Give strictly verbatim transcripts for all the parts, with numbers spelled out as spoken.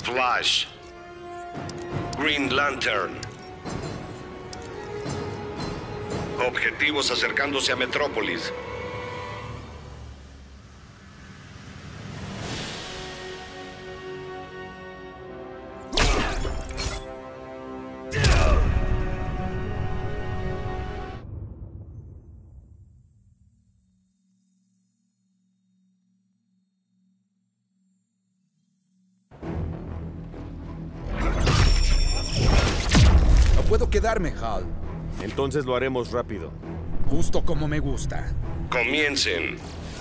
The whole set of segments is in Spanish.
Flash. Green Lantern. Objetivos acercándose a Metrópolis. No puedo quedarme, Hal. Entonces lo haremos rápido. Justo como me gusta. Comiencen.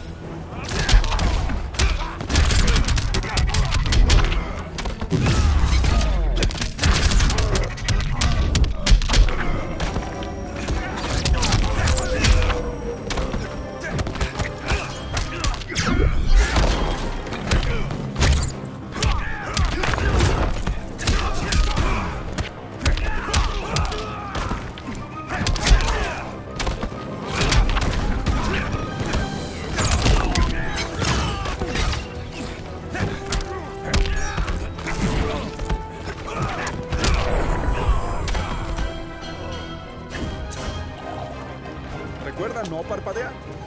Recuerda no parpadear.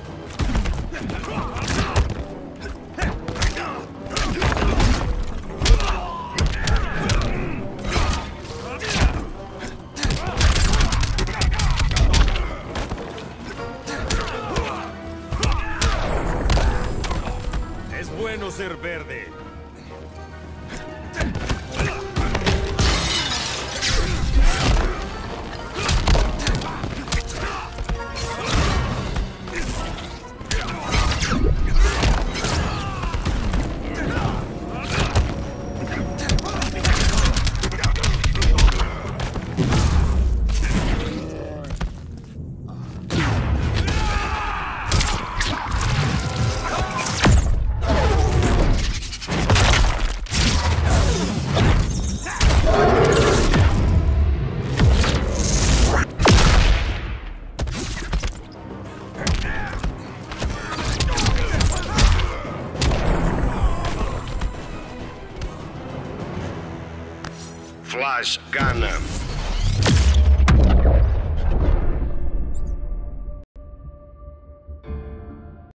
Es bueno ser verde. Flash gana.